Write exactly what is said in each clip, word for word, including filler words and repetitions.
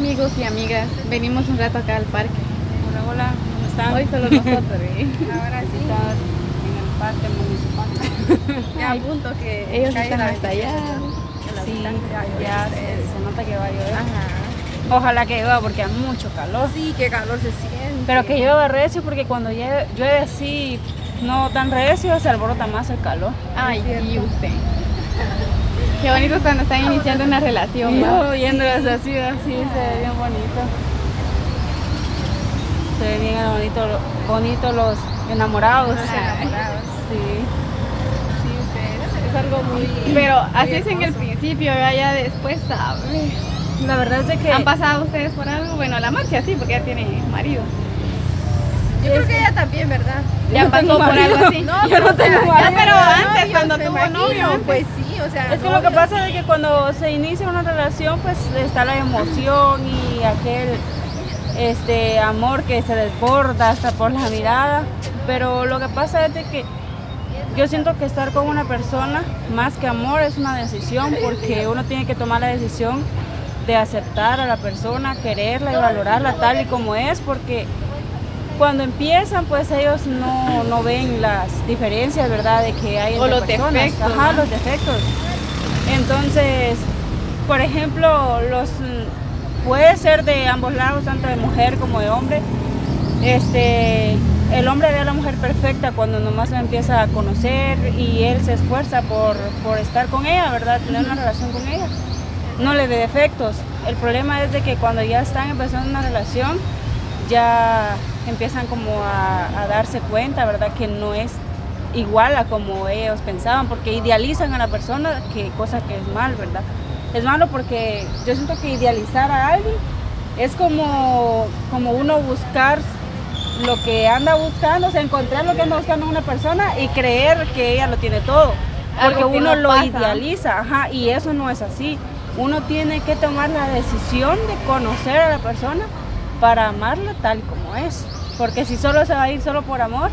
amigos y amigas, venimos un rato acá al parque. Hola, hola, ¿cómo están? Hoy solo nosotros, ¿eh? Ahora sí. Estamos en el parque municipal. Ya a punto que ellos están hasta allá. Sí, ya se, se nota que va a llover. Ajá. Ojalá que llueva porque hay mucho calor. Sí, qué calor se siente. Pero que llueva recio porque cuando llueve, llueve así, no tan recio, se alborota más el calor. Ay, sí, usted. Qué bonito cuando están iniciando una relación. Y ¿no? yo viéndolas así, así se ve bien bonito. Se ven bien bonito, bonito los enamorados. Los enamorados. Sí. Sí, ustedes. Es algo muy. Pero así muy es en el hermoso. principio, ya, ya después, ¿sabe? La verdad es de que ¿Han pasado ustedes por algo? Bueno, la Marcia sí, porque ya tiene marido. Yo creo que ella también, ¿verdad? Ya no pasó tengo por marido. algo así. No, Yo no o sea, tengo ya, marido. pero antes, novios, cuando me tuvo imagino, novio. pues sí, o sea. es que lo que novios. pasa es que cuando se inicia una relación, pues está la emoción y aquel este amor que se desborda hasta por la mirada. Pero lo que pasa es de que yo siento que estar con una persona, más que amor, es una decisión, porque uno tiene que tomar la decisión de aceptar a la persona, quererla y valorarla tal y como es, porque cuando empiezan, pues ellos no, no ven las diferencias, ¿verdad?, de que hay O entre los personas. defectos, Ajá, ¿no? los defectos. Entonces, por ejemplo, los puede ser de ambos lados, tanto de mujer como de hombre. Este, el hombre ve a la mujer perfecta cuando nomás la empieza a conocer y él se esfuerza por, por estar con ella, ¿verdad?, tener una relación con ella. No le ve defectos. El problema es de que cuando ya están empezando una relación, ya empiezan como a, a darse cuenta, ¿verdad?, que no es igual a como ellos pensaban, porque idealizan a la persona, que cosa que es mal, ¿verdad? Es malo porque yo siento que idealizar a alguien es como, como uno buscar lo que anda buscando, o sea, encontrar lo que anda buscando en una persona y creer que ella lo tiene todo, porque Algo que uno no lo pasa. idealiza, ajá, y eso no es así. Uno tiene que tomar la decisión de conocer a la persona para amarla tal como es, porque si solo se va a ir solo por amor,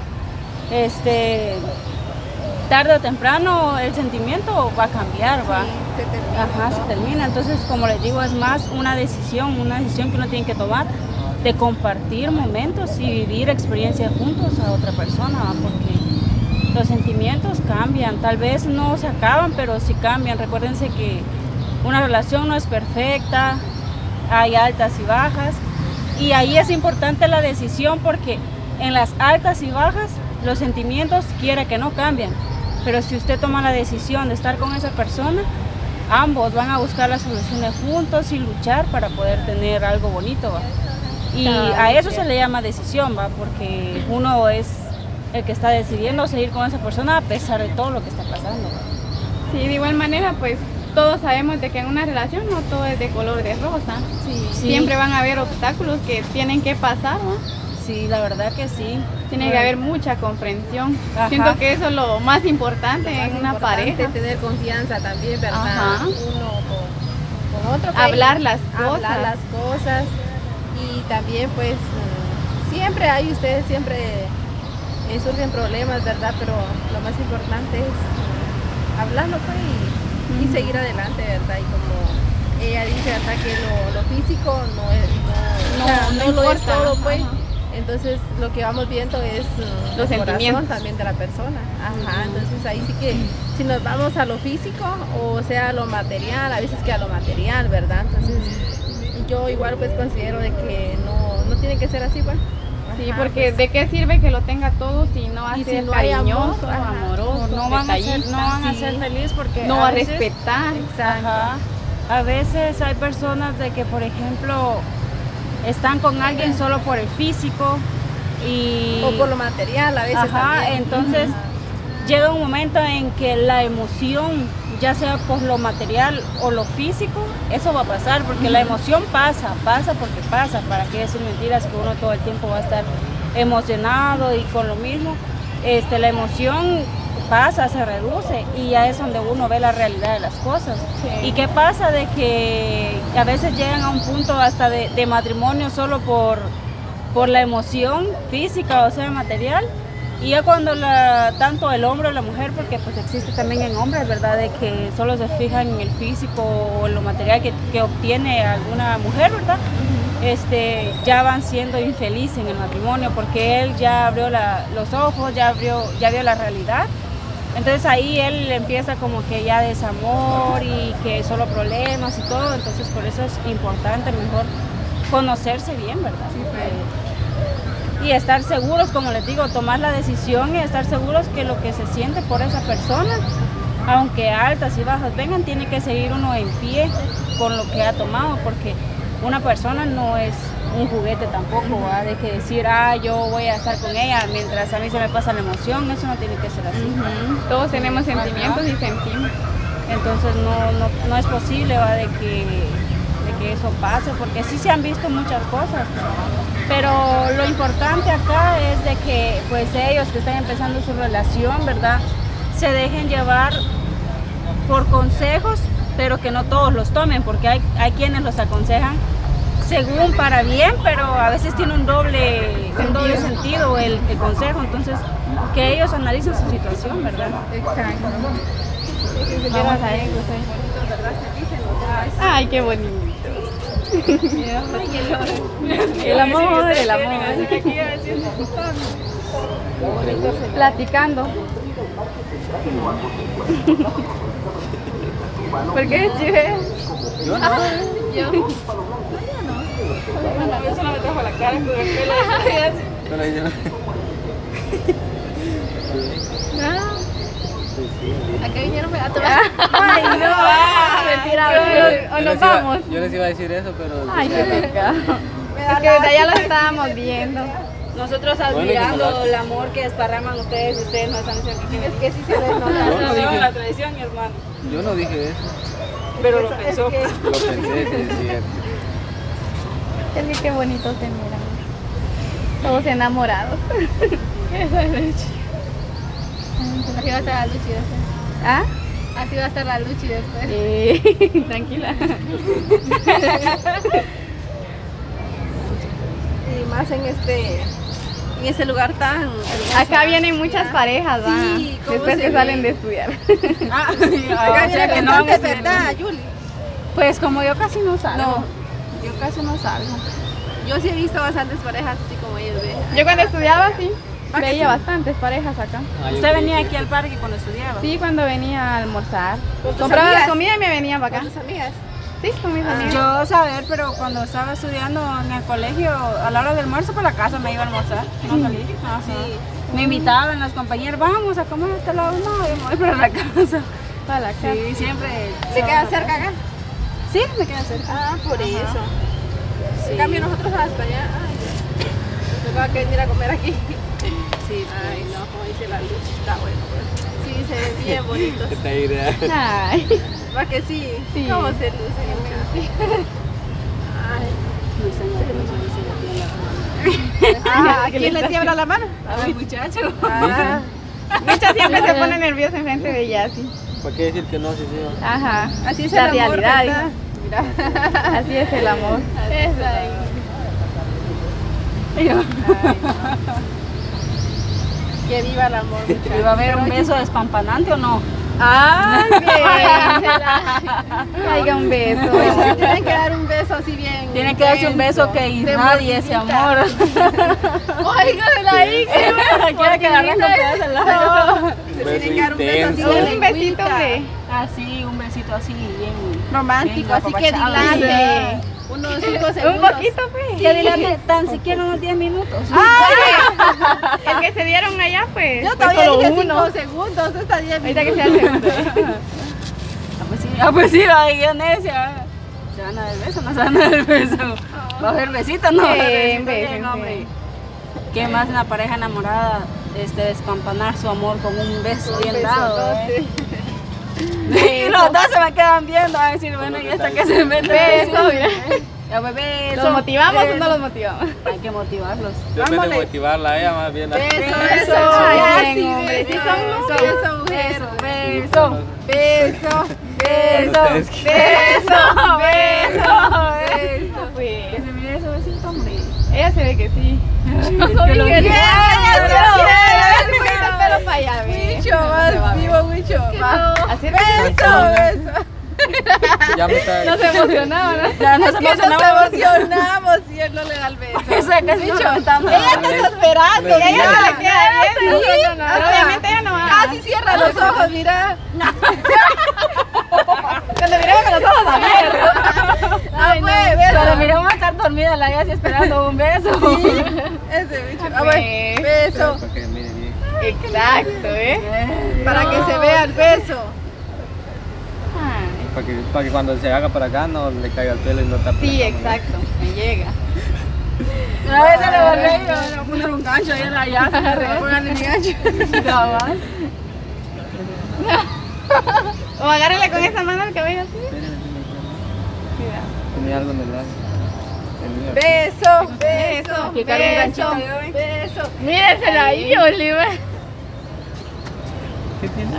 este, tarde o temprano el sentimiento va a cambiar, va. Sí, se termina. Ajá, se termina. Entonces, como les digo, es más una decisión, una decisión que uno tiene que tomar de compartir momentos y vivir experiencias juntos a otra persona, ¿va? Porque los sentimientos cambian, tal vez no se acaban, pero sí cambian. Recuérdense que una relación no es perfecta, hay altas y bajas, y ahí es importante la decisión, porque en las altas y bajas los sentimientos quiere que no cambian, pero si usted toma la decisión de estar con esa persona, ambos van a buscar las soluciones juntos y luchar para poder tener algo bonito, ¿va? Y a eso se le llama decisión, ¿va? Porque uno es el que está decidiendo seguir con esa persona a pesar de todo lo que está pasando, ¿va? Sí, de igual manera, pues todos sabemos de que en una relación no todo es de color de rosa. Sí. Sí. Siempre van a haber obstáculos que tienen que pasar, ¿no? Sí, la verdad que sí. Tiene que haber mucha comprensión. Ajá. Siento que eso es lo más importante Más en una importante, pareja. tener confianza también, ¿verdad? Ajá. Uno con, con otro. pues, Hablar las hablar cosas. las cosas. Y también, pues, mm, siempre hay ustedes, siempre eh, surgen problemas, ¿verdad? Pero lo más importante es mm, hablarlo, pues, y, y seguir adelante, ¿verdad? Y como ella dice, ¿verdad?, que lo, lo físico no es, no, No, o sea, no no lo es importa, todo, pues. ajá. Entonces lo que vamos viendo es mm, Los el corazón sentimientos. también de la persona. Ajá, entonces ahí sí que si nos vamos a lo físico o sea a lo material, a veces que a lo material, ¿verdad? Entonces yo igual pues considero de que no, no tiene que ser así, pues. Sí, Ajá, porque pues, ¿de qué sirve que lo tenga todo si no va a Y ser si no hay amor, cariñoso, ajá. amoroso, No van, a ser, detallista? no van a Sí. ser feliz porque No a va a veces- respetar. Exacto. Ajá. A veces hay personas de que, por ejemplo, están con alguien solo por el físico y O por lo material a veces ajá, también. entonces llega un momento en que la emoción, ya sea por lo material o lo físico, eso va a pasar, porque la emoción pasa, pasa porque pasa. ¿Para qué decir mentiras que uno todo el tiempo va a estar emocionado y con lo mismo? Este, la emoción pasa, se reduce y ya es donde uno ve la realidad de las cosas. Sí. ¿Y qué pasa? De que a veces llegan a un punto hasta de, de matrimonio solo por, por la emoción física, o sea, material, Y ya cuando la, tanto el hombre o la mujer, porque pues existe también en hombres, ¿verdad? De que solo se fijan en el físico o en lo material que, que obtiene alguna mujer, ¿verdad? Este, ya van siendo infelices en el matrimonio porque él ya abrió la, los ojos, ya, abrió, ya vio la realidad. Entonces ahí él empieza como que ya desamor y que solo problemas y todo. Entonces por eso es importante mejor conocerse bien, ¿verdad? Sí, pues. Y estar seguros, como les digo, tomar la decisión y estar seguros que lo que se siente por esa persona, aunque altas y bajas vengan, tiene que seguir uno en pie con lo que ha tomado, porque una persona no es un juguete tampoco, ¿verdad? De que decir, ah, yo voy a estar con ella mientras a mí se me pasa la emoción, eso no tiene que ser así. Uh-huh. Todos tenemos sentimientos y sentimos. Entonces no, no, no es posible, ¿verdad? De que, de que eso pase, porque sí se han visto muchas cosas, pero lo importante acá es de que pues ellos que están empezando su relación, ¿verdad? Se dejen llevar por consejos, pero que no todos los tomen, porque hay, hay quienes los aconsejan según para bien, pero a veces tiene un doble, un doble sentido el, el consejo, entonces que ellos analicen su situación, ¿verdad? Exacto. Vamos a ver, ay, qué bonito. El amor, el amor. Platicando. ¿Por qué, Chive? Yo no. Yo. Yo solo me trajo la cara con el pelo. Pero yo no. Acá vinieron a tomar. Ay, no. Mentira, o nos vamos. Yo les iba a decir eso, pero... Ay, qué pecado. Es que desde allá lo estábamos viendo. Nosotros admirando el amor que desparraman ustedes y ustedes nos están diciendo que Es que sí se les Yo no nota. dije- la tradición, mi hermano. Yo no dije eso. Pero lo pensó. Lo pensé, sí, es cierto. Es que qué bonito se mira. Todos enamorados. Esa es leche. Así va a estar la Luchi después. ¿Ah? Así va a estar la Luchi después. Eh, tranquila. Y más en este, en ese lugar tan hermoso. Acá vienen muchas parejas, ¿va? Sí, ¿cómo después se que ve? salen de estudiar. Ah, Acá o sea que viene no bastante, vamos a- ¿verdad, Yuli? Pues como yo casi no salgo. No. Yo casi no salgo. Yo sí he visto bastantes parejas así como ellos ven. Yo cuando estudiaba, sí, ¿Ah, que veía sí? bastantes parejas acá. Ah, yo ¿Usted creí venía que- aquí al parque cuando estudiaba? Sí, cuando venía a almorzar. ¿Con tus Compraba la amigas? comida y me venía para ¿Con acá. tus amigas? Sí, con mis amigas. Yo saber, pero cuando estaba estudiando en el colegio, a la hora del almuerzo para la casa me iba a almorzar. No salí. Ajá. Me invitaban las compañeras, vamos a comer a este lado. No, yo me voy para la casa. Para la casa. Sí, siempre. ¿Se queda cerca acá? Sí, me queda cerca. Ah, por Ajá. eso. Sí. En cambio nosotros hasta allá. Ay, nos va a venir a comer aquí. Sí, Ay, no, como dice la luz, está bueno. Pues. Sí, se ven bien bonitos. Esta idea. Ay, ¿Va que sí? Sí. ¿Cómo se lucen en cambio? Ay. Ah, ¿a quién le tiembla la mano? A mi muchacho. Ah, Micha siempre se pone nerviosa enfrente de ella, sí. ¿Para qué decir que no? Sí, sí. Ajá. así es la el amor, realidad. ¿verdad? Mira. Así es el amor. Esa ahí. Que viva el amor. ¿Y va a haber un beso despampanante o no? Ay, bien. Traiga un beso. Pues, tienen que dar un beso así bien. Tiene que darse un beso que irradie ese amor. Oiga de la hija. Quiere que agarren con pedazo al lado. Se tiene que dar un beso así intenso. de Un besito lengüita. de Así, un besito así, bien romántico, bien así que apapachado. dilate. Unos cinco un segundos. poquito, pues. Que dilate tan siquiera unos diez minutos. El que se dieron allá, pues. Yo fue todavía solo dije uno. cinco segundos, esta diez Ahorita que minutos. sea el segundo. Ah, pues sí, ah, pues sí, ahí es necia. Se van a dar el beso, no se van a dar el beso. Va a haber besito, no. Sí, Va a haber besito, beso, bien, sí. hombre. ¿Qué más una pareja enamorada? Este, despampanar su amor con un beso bien dado. ¿eh? Y los dos se me quedan viendo a decir, bueno, y hasta que se mete Beso, mira. Ya, pues, beso. ¿Los motivamos o beso. no los motivamos? Hay que motivarlos. Depende de Vámonos. motivarla a ella más bien. Beso, Beso, beso. ay, Ya, bien, sí, hombre, beso, sí son beso, novios. mujer. Beso, Beso, beso, Ustedes beso, quieren. beso, Eso, Que pues. se mire ese besito, hombre. Ella se ve que sí. Es que lo Qué bien, quiero. ella se quiere. vaya a ver. Wicho, más vivo, Wicho. Va. Así Beso, beso. Ya me está. no se emocionaba, ¿no? Ya nos Es que nos emocionamos. emocionamos y él no le da el beso. Eso casi nos levantamos. Ella te está esperando. Me- Ella se le queda viendo. Sí, No, no, no. pero obviamente ella no va. Casi cierra los ojos, mira. Cuando miraba con los ojos abiertos. Ah, Ay, no. pues, beso. Pero miramos a estar dormida la Gassi esperando un beso. Ese bicho. Ah, Ah, bueno, beso. Para que mire bien. Exacto, ¿eh? Para que se vea el beso. Ay, Para que, para que cuando se haga para acá no le caiga el pelo y no tape. sí, la cámara. exacto. Me llega. A veces le volví y le voy a poner un gancho ahí en la llave. Pónganle mi gancho. Cabal. O agárrele con esa mano el cabello así. Mira. Tenía algo en el lado. Tenía. Beso, beso, Que cargue un beso, ganchito, yo, ¿ven? beso. Mírensela ahí, Oliver. ¿Qué tiene?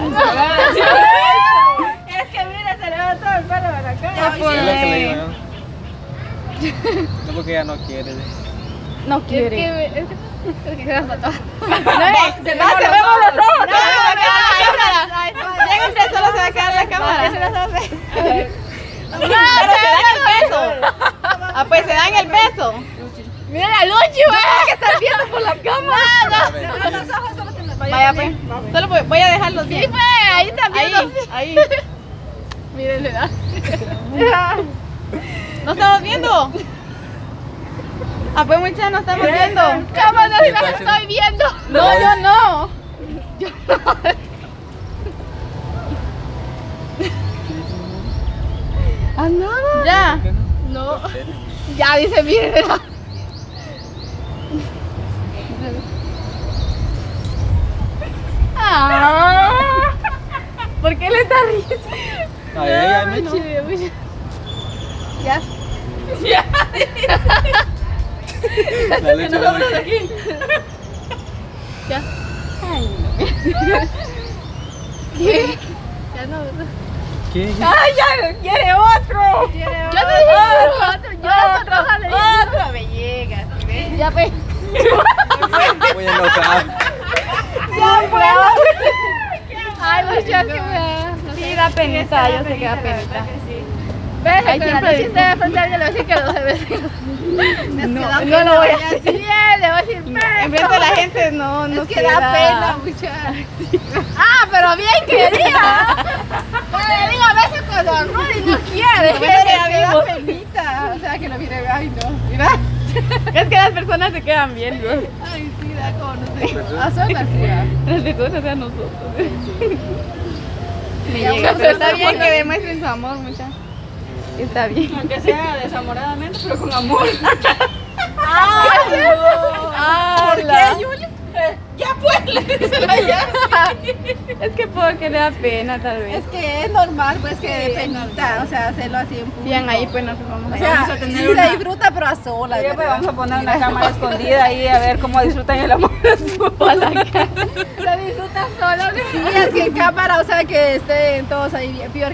Es que mira, se le va todo el pelo de la cara. Ya, Es lo que le digo, ¿no? No, porque ella no quiere. No quiere. Es que, es que, es que se las mató. No, se vemos los ojos. Lléguense, solo se va a quedar la cámara. Se las hace. No, se dan el beso. Ah, pues se dan el beso. Mira la Luchi, güey, que están viendo por la cámara. Cierra los ojos, solo que nos Vaya, pues. Solo voy, voy a dejarlos bien. Sí, pues, ahí también. Ahí, ahí. Mírenle, ¿no? ¿No estamos viendo? Ah, pues muchachos, no estamos viendo. ¿Cómo no? Si las estoy viendo. No, yo no. Yo no. Ah, no. Ya. No. Ya, dice, mírenla. Ah. ¿Por qué le está riendo? A ella, a mí no. Ya. La leche la leche. Ya. Ay, no. ¿Qué? Ya no, ¿verdad? ¿Qué? ¡Ay, ya quiere otro! Yo te dije otro, yo otro, ojalá. Otro me llega. ¿Sí ves? Ya pues. Voy a enojar. Ya pues. Ay, muchachos, que me da. Sí, da penita, yo sé que da penita. ¿Ves? Ahí siempre dice de frente a alguien le voy a decir que no se ve. No, no lo voy a decir. Bien, le voy a decir en frente de la gente no, no Es que da pena, muchacha. Ah, pero bien quería. Pero le digo a veces con horror y no quiere. Es que da penita. O sea, que lo mire, ay no. Mira. Es que las personas se quedan viendo. Ay, sí, da como no sé. A solas, sí, ¿verdad? Las personas a nosotros. Me Ya, llega, una pero está persona bien buena. que demuestren su amor, mucha. Está bien. Aunque sea desamoradamente, pero con amor. ¡Ah! ¡Ah! ¿Por qué, Yuli? Ya pues, le dice la Yassi. Es que porque le da pena, tal vez. Es que es normal, pues, que de penita, o sea, hacerlo así en público. Bien, ahí pues nos vamos O a sea, Vamos a tener sí una- se disfruta, pero a solas. Sí, pues ¿verdad? vamos a poner una cámara escondida ahí a ver cómo disfrutan el amor de su Se disfruta solo. Sí, es que en cámara, o sea, que estén todos ahí bien, peor